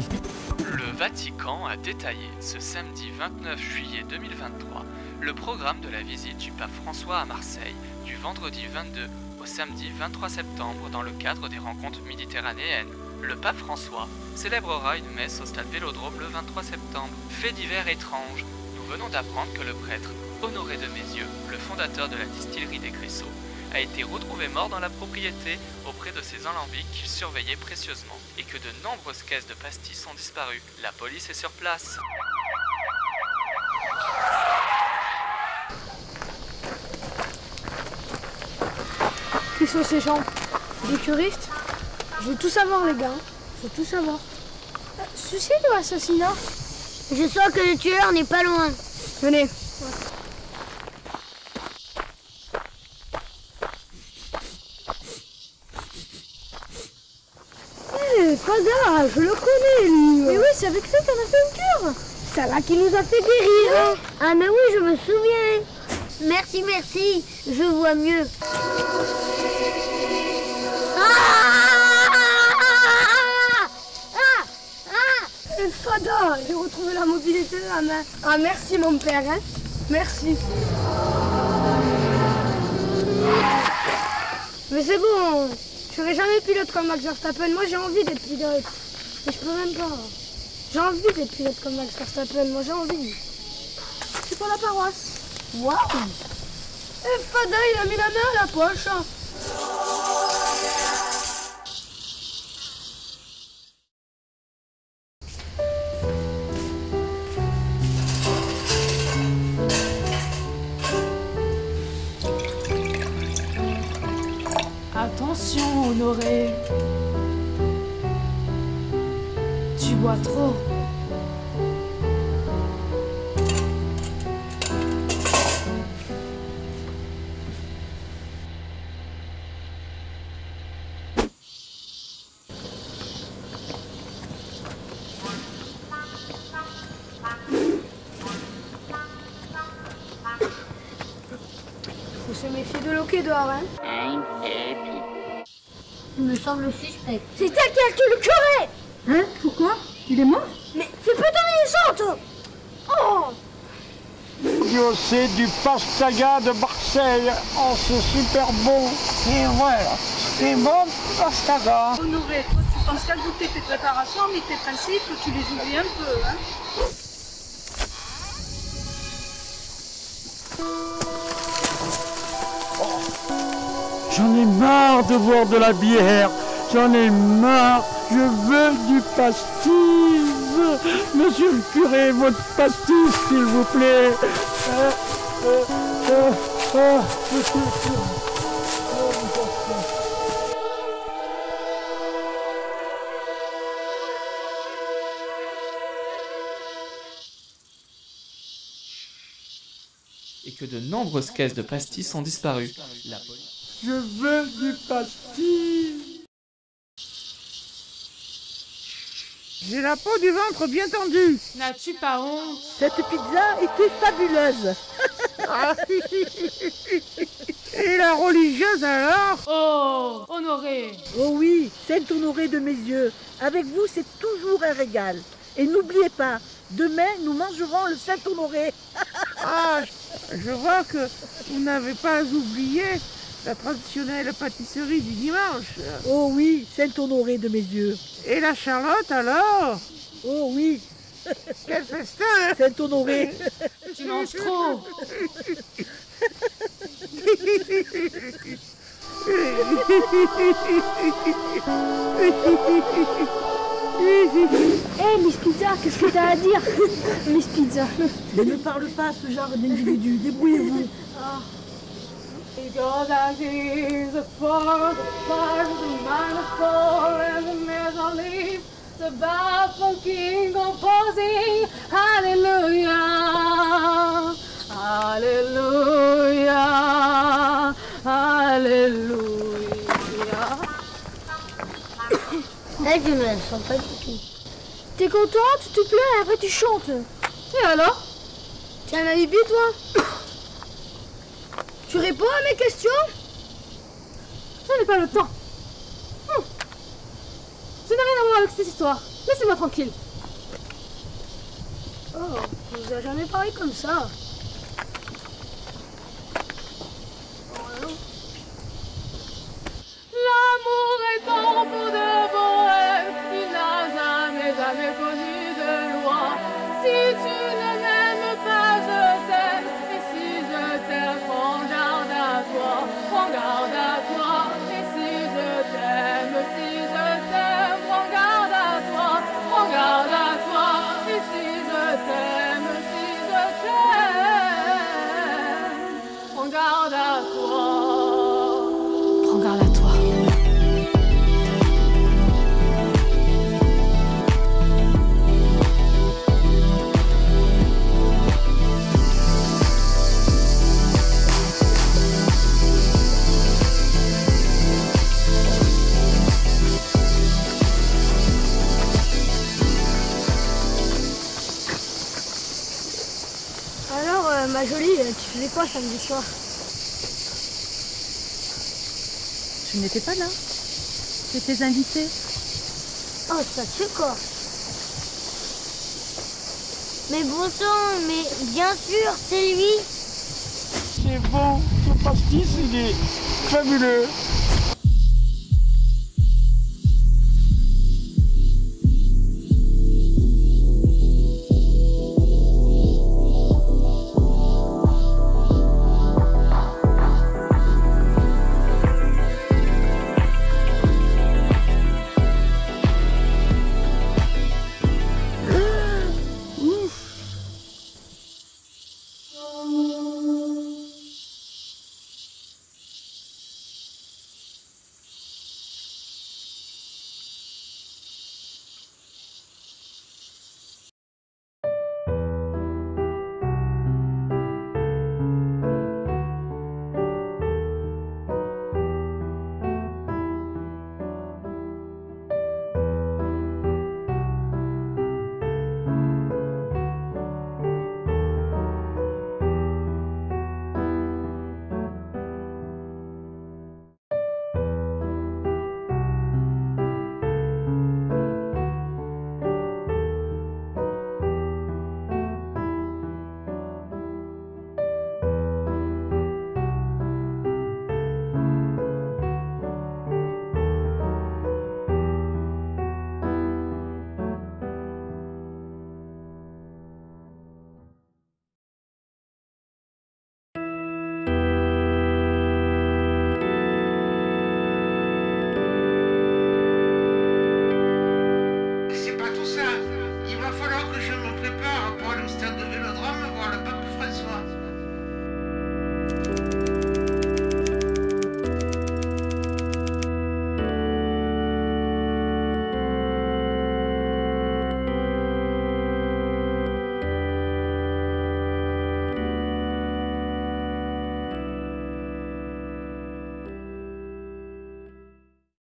Le Vatican a détaillé ce samedi 29 juillet 2023 le programme de la visite du pape François à Marseille du vendredi 22 au samedi 23 septembre dans le cadre des rencontres méditerranéennes. Le pape François célébrera une messe au stade Vélodrome le 23 septembre. Fait divers étrange, nous venons d'apprendre que le prêtre Honoré de Mézieux, le fondateur de la distillerie des Gresseaux, a été retrouvé mort dans la propriété auprès de ses alambics qu'il surveillait précieusement et que de nombreuses caisses de pastis ont disparu. La police est sur place. Qui sont ces gens? Des curistes? Je veux tout savoir les gars, je veux tout savoir. Suicide ou assassinat? Je sens que le tueur n'est pas loin. Venez. Fada, je le connais lui. Mais oui, c'est avec lui qu'on a fait une cure. C'est là qui nous a fait guérir. Ah mais oui, je me souviens. Merci, merci, je vois mieux. Fada, j'ai retrouvé la mobilité de la main. Ah merci mon père, hein. Merci. Mais c'est bon. Je serai jamais pilote comme Max Verstappen. Moi, j'ai envie d'être pilote. Mais je peux même pas. J'ai envie d'être pilote comme Max Verstappen. Moi, j'ai envie. C'est pour la paroisse. Waouh! Et Fada, il a mis la main à la poche. Attention, Honoré. Tu bois trop. Faut se méfier de l'eau qui dort, hein. Il me semble suspect. C'est elle qui a tué le curé. Hein? Pourquoi? Il est mort? Mais fais pas ton innocente. Oh! C'est du pastaga de Marseille. Oh, c'est super bon. Et voilà, c'est bon pastaga. Honoré, toi, tu penses qu'à goûter tes préparations, mais tes principes, tu les oublies un peu, hein? J'en ai marre de boire de la bière. J'en ai marre. Je veux du pastis. Monsieur le curé, votre pastis, s'il vous plaît. Monsieur le curé. Et que de nombreuses caisses de pastis ont disparu. La police... Je veux du pastis. J'ai la peau du ventre bien tendue. N'as-tu pas honte? Cette pizza était fabuleuse. Et la religieuse alors? Oh, Honoré. Oh oui, Saint Honoré de Mézieux. Avec vous, c'est toujours un régal. Et n'oubliez pas, demain, nous mangerons le Saint Honoré. Ah, je vois que vous n'avez pas oublié la traditionnelle pâtisserie du dimanche. Oh oui, Saint Honoré de Mézieux. Et la Charlotte alors? Oh oui. Quel festin, hein? Saint Honoré. Tu manges trop. Hé, Miss Pizza, qu'est-ce que t'as à dire? Miss Pizza. Mais ne parle pas à ce genre d'individu, débrouillez-vous. Because as is the force, the manifold, and the measure the baffled king composing, hallelujah, hallelujah, hallelujah. Là, je ne la sens pas du tout. T'es content? Tu te plais? Après tu chantes. Et alors? Tu as un alibi, toi? Tu réponds à mes questions? Je n'ai pas le temps. Je n'ai rien à voir avec cette histoire. Laissez-moi tranquille. Oh, on vous a jamais parlé comme ça. L'amour est en pour de bohème, il n'a jamais connu de loi. Si tu ne m'aimes pas, je t'aime, et si je t'aime, prends garde à toi, prends garde à toi. Et si je t'aime, prends garde à toi, prends garde à toi. Et si je t'aime, prends garde à toi. Prends garde à toi. Alors, ma jolie, tu faisais quoi samedi soir? Tu n'étais pas là. J'étais invitée. Oh, ça c'est quoi? Mais bon sang, mais bien sûr, c'est lui. C'est bon, ce pastis, il est fabuleux. C'est pas tout ça. Il va falloir que je me prépare pour aller au stade de Vélodrome voir le pape François.